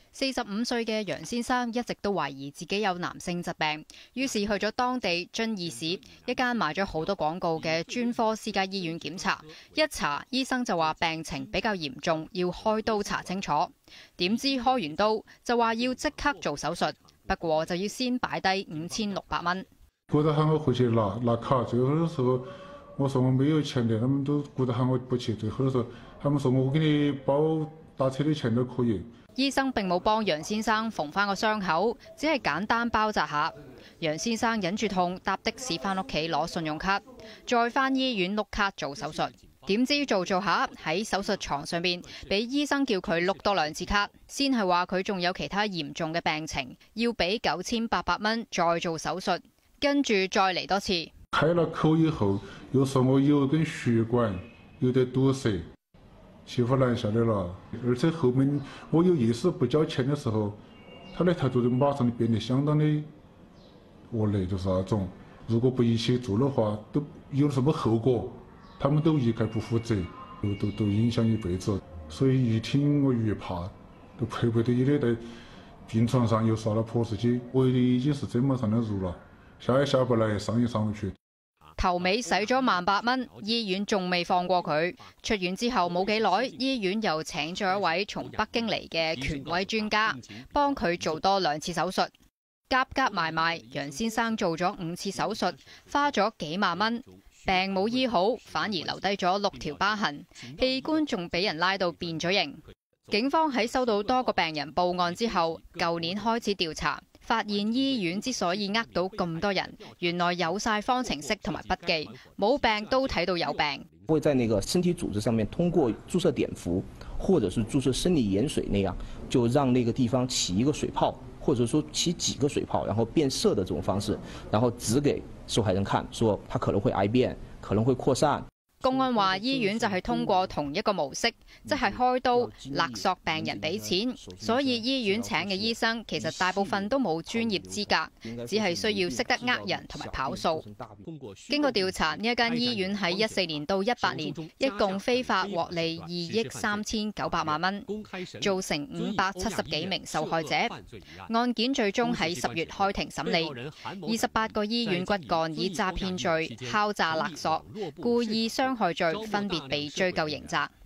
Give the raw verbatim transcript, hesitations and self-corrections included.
四十五歲嘅楊先生一直都懷疑自己有男性疾病，於是去咗當地遵義市一間賣咗好多廣告嘅專科私家醫院檢查。一查，醫生就話病情比較嚴重，要開刀查清楚。點知開完刀就話要即刻做手術，不過就要先擺低五千六百蚊。 過得喊我回去拿拿卡，最後的時候我說我沒有錢的，他們都過得喊我不去。最後的時候，他們說我給你包打車的錢都可以。 醫生並冇幫楊先生縫翻個傷口，只係簡單包紮下。楊先生忍住痛搭的士翻屋企攞信用卡，再翻醫院碌卡做手術。點知做做下喺手術床上邊，俾醫生叫佢碌多兩次卡，先係話佢仲有其他嚴重嘅病情，要俾九千八百蚊再做手術，跟住再嚟多次。 開了口以後，又說我有根血管有點堵塞。媳婦攔下來了，而且後面我有意識不交錢的時候，他的態度就馬上變得相當的惡劣，就是那種如果不一起做的話，都有什麼後果，他們都一概不負責，都都都影響一輩子。所以一聽我越怕，都迫不得已的在病床上又刷了破石機，我已經是這麼上的路了，下也下不來，上也上不去。 頭尾使咗萬八蚊，醫院仲未放過佢。出院之後冇幾耐，醫院又請咗一位從北京嚟嘅權威專家，幫佢做多兩次手術。夾夾埋埋，楊先生做咗五次手術，花咗幾萬蚊，病冇醫好，反而留低咗六條疤痕，器官仲俾人拉到變咗形。警方喺收到多個病人報案之後，舊年開始調查。發現醫院之所以呃到咁多人，原來有晒方程式同埋筆記，冇病都睇到有病。 會在那個身體組織上面通過注射碘伏，或者是注射生理鹽水那樣，就讓那個地方起一個水泡，或者說起幾個水泡，然後變色的這種方式，然後指給受害人看，說它可能會癌變，可能會擴散。 公安話醫院就係通過同一個模式，即係開刀勒索病人俾錢，所以醫院請嘅醫生其實大部分都冇專業資格，只係需要識得呃人同埋跑數。經過調查，呢一間醫院喺一四年到一八年一共非法獲利二億三千九百萬蚊，造成五百七十幾名受害者。案件最終喺十月開庭審理，二十八個醫院骨幹以詐騙罪、敲詐勒索、故意傷害罪分別被追究刑責。